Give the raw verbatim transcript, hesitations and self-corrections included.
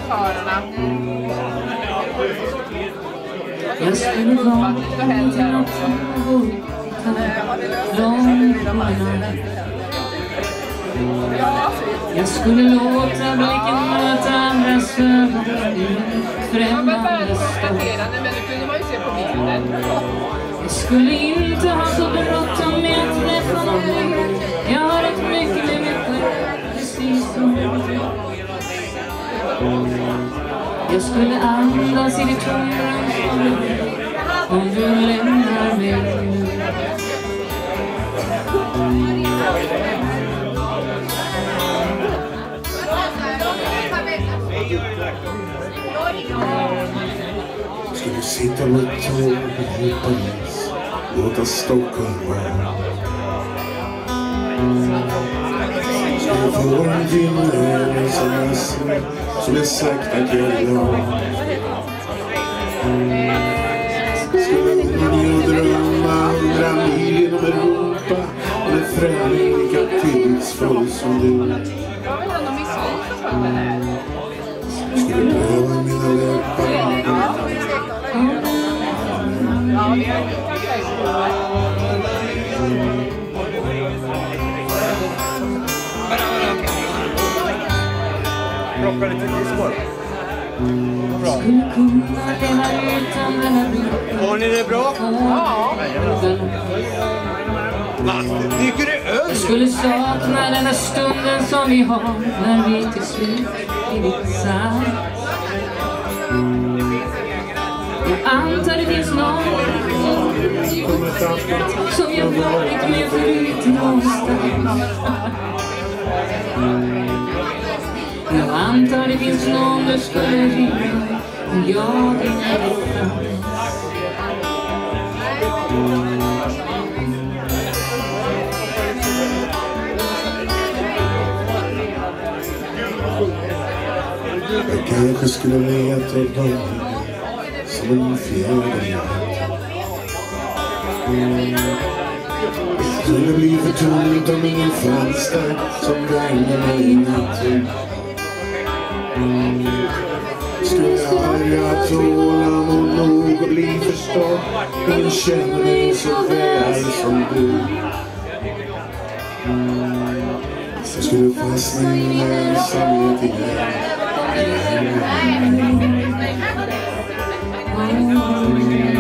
arrangörerna. Jag skulle vara Så händer också. Ja. Jag skulle låta blicken möta andras ögon i främmande stad. Men nu kunde man ju se på bilden. Jag skulle inte ha så bråttom med att träffa någon. Jag har rätt mycket med mig själv, precis som du. Jag skulle andas i ditt tomrum om du lämnar mig nu. Skulle sitta med tåg i Paris, låta Stockholm vara. Skulle få en vinnare som jag ser, som jag sagt att jag vill ha. Skulle man ju drömma hundra mil genom Europa om en främling lika tillitsfull som du. Jag vet inte om vi slutar för det här. Skulle pröva mina läppar. Ja, det är kanske. Plocka lite discord. Bra. Har ni det bra? Ja. Tycker det öl? Jag skulle sakna den här stunden som vi har när vi till slut blivit sant. Jag antar det finns någon som jag varit med förut någonstans. Jag antar det finns någon du skulle ringa om jag inte fanns. Jag kanske skulle leta upp dem som en fjärde. Det skulle bli för tomt om ingen fanns där som värmde mig i natten. Skulle jag börja tålamod nog och bli förstådd. Ingen känner mig så väl som du. Jag skulle fastna i ensamhet igen.